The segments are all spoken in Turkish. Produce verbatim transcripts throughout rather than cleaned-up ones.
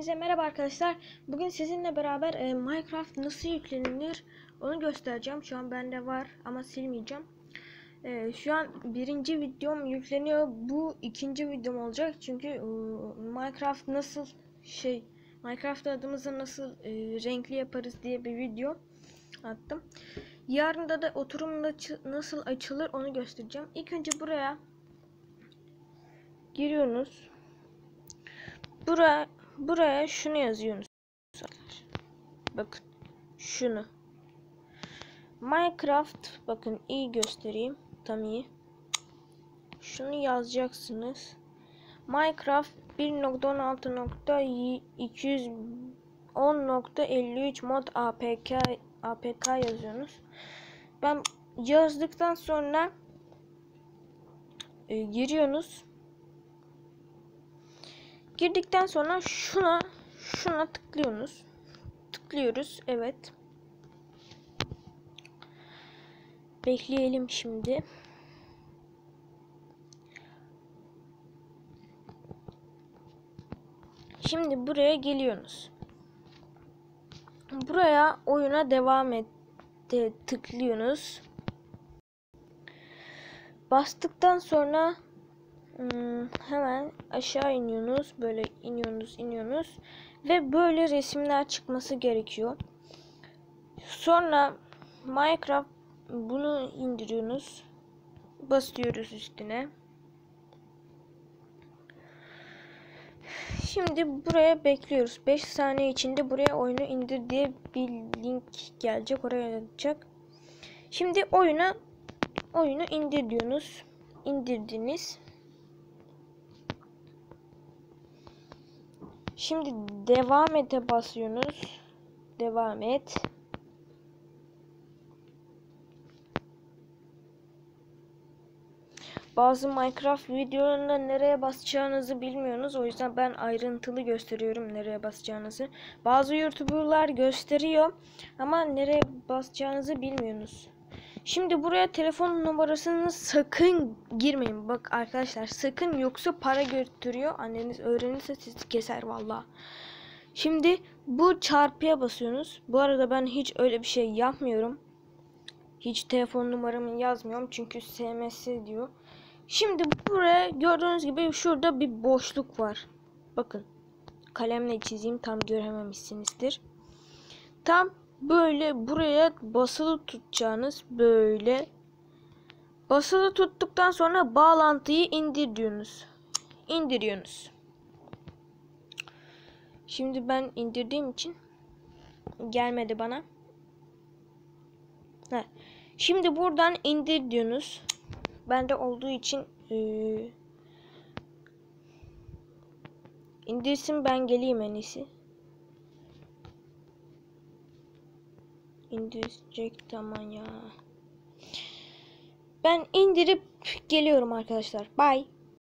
Hepinize merhaba arkadaşlar. Bugün sizinle beraber e, Minecraft nasıl yüklenilir onu göstereceğim. Şu an bende var ama silmeyeceğim. E, şu an birinci videom yükleniyor. Bu ikinci videom olacak. Çünkü e, Minecraft nasıl şey Minecraft adımızı nasıl e, renkli yaparız diye bir video attım. Yarın da da oturum nasıl açılır onu göstereceğim. İlk önce buraya giriyorsunuz. Buraya buraya şunu yazıyorsunuz. Bakın şunu. Minecraft, bakın iyi göstereyim. Tam iyi. Şunu yazacaksınız. Minecraft bir nokta on altı nokta iki yüz on nokta elli üç mod apk apk yazıyorsunuz. Ben yazdıktan sonra e, giriyorsunuz. Girdikten sonra şuna şuna tıklıyorsunuz. Tıklıyoruz. Evet. Bekleyelim şimdi. Şimdi buraya geliyorsunuz. Buraya oyuna devam et de tıklıyorsunuz. Bastıktan sonra hmm, hemen aşağı iniyorsunuz. Böyle iniyorsunuz, iniyorsunuz ve böyle resimler çıkması gerekiyor. Sonra Minecraft bunu indiriyorsunuz. Basıyoruz üstüne. Şimdi buraya bekliyoruz. beş saniye içinde buraya oyunu indir diye bir link gelecek. Oraya atacak. Şimdi oyuna oyunu indir diyorsunuz. İndirdiniz. Şimdi devam ete basıyorsunuz. Devam et. Bazı Minecraft videolarında nereye basacağınızı bilmiyorsunuz. O yüzden ben ayrıntılı gösteriyorum nereye basacağınızı. Bazı YouTuber'lar gösteriyor ama nereye basacağınızı bilmiyorsunuz. Şimdi buraya telefon numarasını sakın girmeyin. Bak arkadaşlar, sakın, yoksa para götürüyor. Anneniz öğrenirse sizi keser valla. Şimdi bu çarpıya basıyorsunuz. Bu arada ben hiç öyle bir şey yapmıyorum. Hiç telefon numaramı yazmıyorum çünkü S M S diyor. Şimdi buraya gördüğünüz gibi şurada bir boşluk var. Bakın. Kalemle çizeyim, tam görememişsinizdir. Tam böyle buraya basılı tutacağınız, böyle. Basılı tuttuktan sonra bağlantıyı indir diyorsunuz. İndiriyorsunuz. Şimdi ben indirdiğim için gelmedi bana. Heh. Şimdi buradan indir diyorsunuz. Bende olduğu için e, indirsin, ben geleyim en iyisi. İndirecek, tamam ya. Ben indirip geliyorum arkadaşlar. Bye.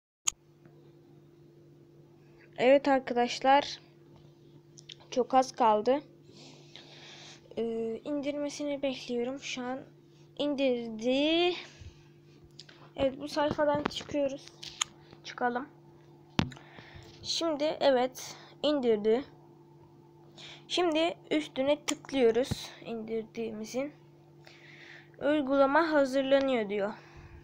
Evet arkadaşlar. Çok az kaldı. Ee, indirmesini bekliyorum. Şu an indirdi. Evet, bu sayfadan çıkıyoruz. Çıkalım. Şimdi evet, indirdi. Şimdi üstüne tıklıyoruz indirdiğimizin. Uygulama hazırlanıyor diyor.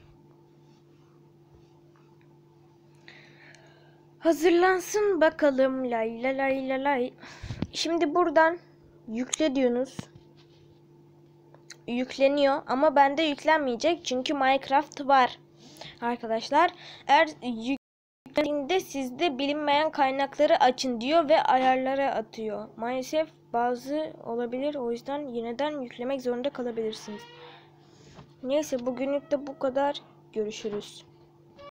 Hazırlansın bakalım. Lay lay lay lay lay. Şimdi buradan yükle diyorsunuz. Yükleniyor ama bende yüklenmeyecek çünkü Minecraft var. Arkadaşlar, eğer yüklendiğinde sizde bilinmeyen kaynakları açın diyor ve ayarlara atıyor. Maalesef bazı olabilir, o yüzden yeniden yüklemek zorunda kalabilirsiniz. Neyse, bugünlük de bu kadar. Görüşürüz.